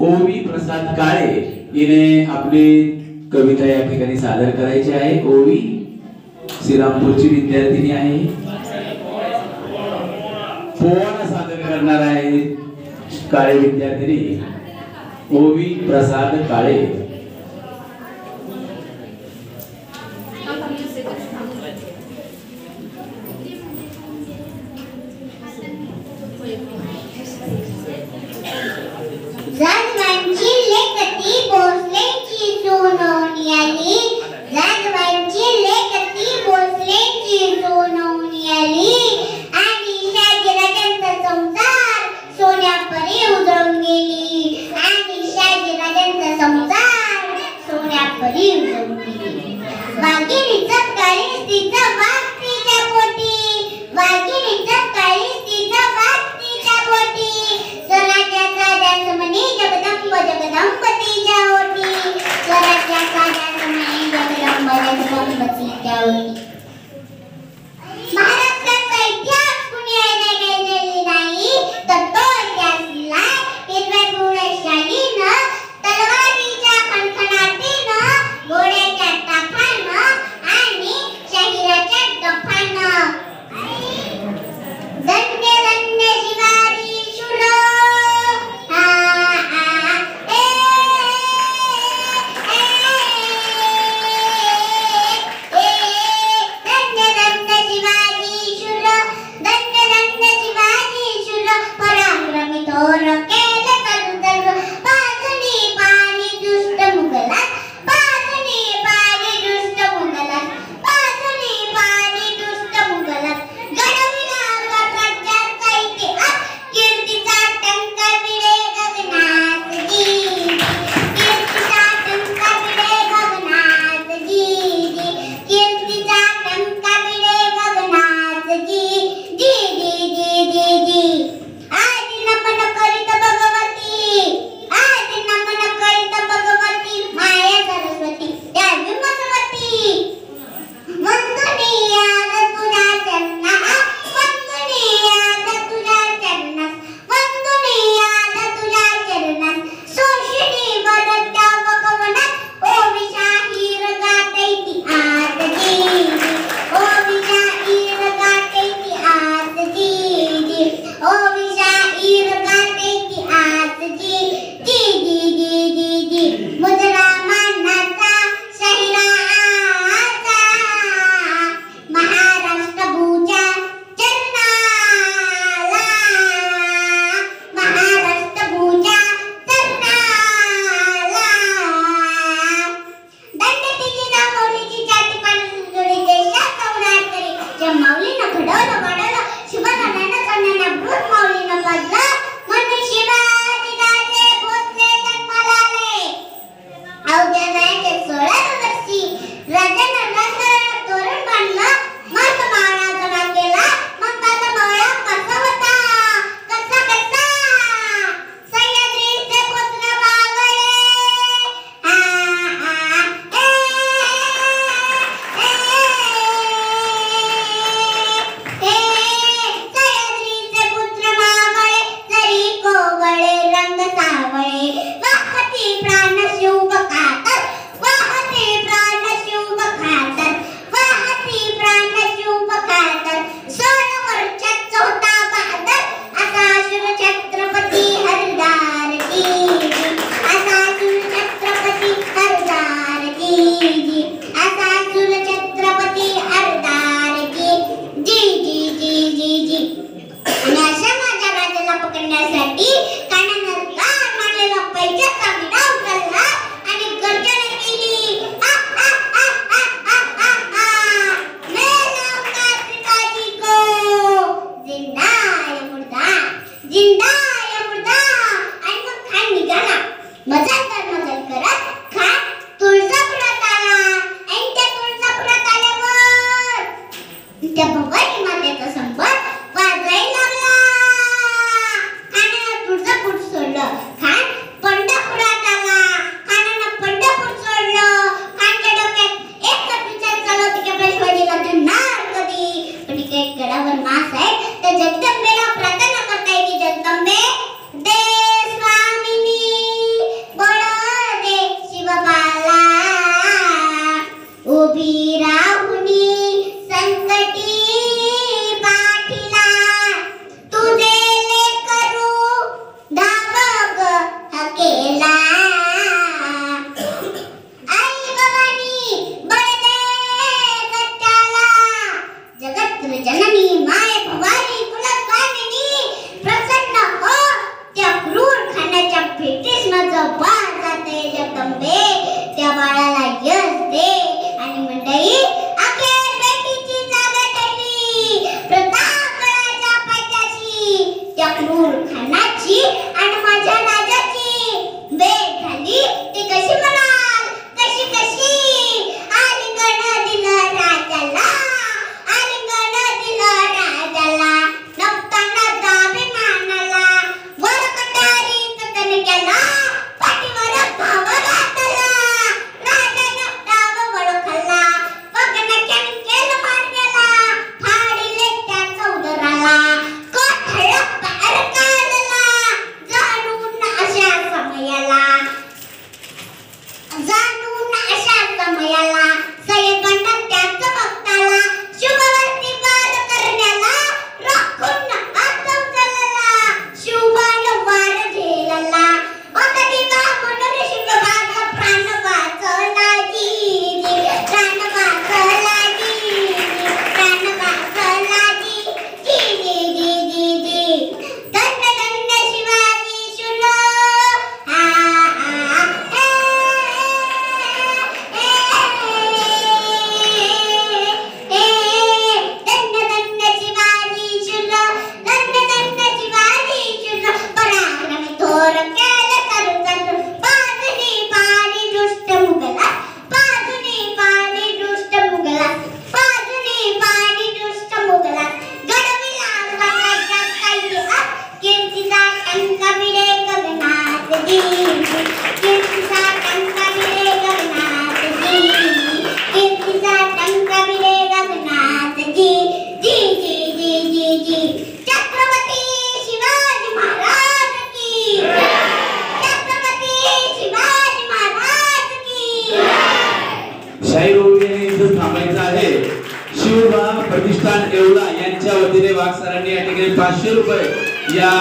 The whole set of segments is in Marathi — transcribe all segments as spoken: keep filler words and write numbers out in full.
ओवी प्रसाद काळे हिने आपली कविता या ठिकाणी सादर करायची आहे। ओवी श्रीरामपूरची विद्यार्थिनी आहे, पोवाडा सादर करणार आहे काळे विद्यार्थिनी ओवी प्रसाद काळे। जाधवांची लेखती भोसलेची सोनवणी आली, जाधवांची लेखती भोसलेची सोनवणी आली, आणि शाजीराजांचा संसार सोन्यापरी उजळून गेली, आणि शाजीराजांचा संसार सोन्यापरी उजळून गेली। वाघिणीचा काळीज तिचा वाघ तिच्या पोटी, वाघिणीचा काळीज तिचा वाघ तिच्या पोटी, स्वराज्या साध्या समनी जगदंब जगदंब तिच्या ओटी, स्वराज्या साध्या समनी जगदंब जगदंब तिच्या ओटी। महाराष्ट्राचा इतिहास कुणी ऐकलेली नाही, तर तो इतिहास लिहिलाय हिरव्या पिवळ्या शालीनं, तलवारीच्या खणखणाटीनं, घोड्याच्या ताफानं आणि शाहिराच्या डफानं। धन्य धन्य शिवाजी शूर, हा हा ए ए धन्य धन्य शिवाजी शूर, धन्य धन्य शिवाजी शूर, पराक्रमी थोर केले कर्तव्य, बाजूनी पाणी दुष्ट मुघलात, बाजूनी पाणी दुष्ट मुघलात, बाजूनी पाणी दुष्ट मुघलात, घडविला राज्याचा इतिहास, कीर्तीचा टंका भिडे गगनात जी, कीर्तीचा टंका भिडे गगनात जी, कीर्तीचा टंका भिडे गगनात जी, जी जी जी जी जी। आदि नमन करीत भगवती, आदि नमन करीत भगवती, माया सरस्वती त्या विमलवती, वंदनीयाद तुझ्या चरणास, वंदनीयाद तुझ्या चरणास, वंदनीयाद तुझ्या चरणास, सोशिनी वरत्या भगवनात, ओवी शाहीर गाते इतिहास जी, ओवी शाहीर गाते इतिहास जी, ओवी शाहीर गाते इतिहास जी, जी जी जी जी जी। मुजरा मानाचा शाहिराचा, महाराष्ट्र भूच्या चरणाला, महाराष्ट्र भूच्या चरणाला। दंडतीची दामोलीची जाती पाणी जोडी देशात कवणार तरी, ज्या माऊलीनं घडवलं वाढवलं, शिवरायानं कन्यानं भूत माऊलीनं पाजलं, म्हणून शिवाजी राजे भोसले जन्माला आले। अवघ्या वयाच्या सोळाव्या वर्षी राजानं राजघराण्यात तोरण बांधलं, मस्त मावळा जमा केला, मग माझा मावळा कसा होता, कसा कसा, सह्याद्रीचे पुत्र मावळे, आ आ ए ए ए, सह्याद्रीचे पुत्र मावळे, जरी कोवळे रंग सावळे, वाहती प्राण शुभ खातर, वाहती प्राण शुभ खातर, वाहती प्राण शुभ खातर, सोळा वर्षाचा होता बहादर, असा शूर छत्रपती हरदार की, असा शूर छत्रपती हरदार की, असा शूर छत्रपती हरदार की, जी जी जी जी जी। आणि अशा माझ्या राजाला पकडण्यासाठी कानानं कान मारलेला पैशाचा विडा उचलला आणि गर्जना केली, आ आ आ आ आ आ आ, मेला का पिताजी को, जिंदा या मुर्दा, जिंदा या मुर्दा। आणि मग खान निघाला, मजालदार मजाल करत खान तुळजापुरात आला, आणि त्या तुळजापुरात आल्यावर त्या भवानी मातेचा संबंध वाजायला लागला। खानानं तुळजापूर सोडलं, खान पंढरपुरात आला, खानानं पंढरपूर सोडलं, खानच्या डोक्यात एकच विचार चालू होता की आपल्या शिवाजीला धरणार कधी, पण इकडे गडावर मास आहे, तर जगदंबेला प्रार्थना करता येते, जगदंबे दे स्वामिनी, केला पाठीवर घाव घातला राजानं डाव ओळखला बघण्याच्या केलं मारण्याला फाडीले त्याचा उदराला कोठळ पार काढला जाणून अशा समयाला जाणून अशा समयाला सयगंड त्याच भक्ताला शुभवर्ती वार करण्याला राखून हात उचलला शुभान वार झेलला ओतडी बाहून ऋषिकबाग प्राण वाचला जी जी प्राण वाचला जी जी प्राण वाचला जी जी जी जी जी धन्य धन्य शिवाजी शुर हा हा धन्य धन्य शिवाजी शुर धन्य धन्य शिवाजी शुर पराक्रम थोर केलं करुतन बाजूनी पाणी दृष्ट मुगला बाजूनी पाणी दृष्ट मुगला बाजूनी पाणी दृष्ट मुगला घडविला स्वराज्यात काही कीर्तीचा टंका भिडे गगनात जी कीर्तीचा टंका भिडे गगनात जी कीर्तीचा टंका भिडे गगनात जी जी जी जी जी जी छत्रपती शिवाजी महाराज की छत्रपती शिवाजी महाराज की शाहीर ओवी यांनी इथं थांबायचं आहे. शिवबाग प्रतिष्ठान येवला यांच्या वतीने वाघ सरांनी या ठिकाणी पाचशे रुपये या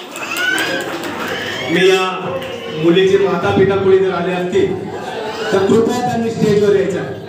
मी या मुलीचे माता पिता कोणी जर आले असतील तर कृपया त्यांनी स्टेजवर यायचं.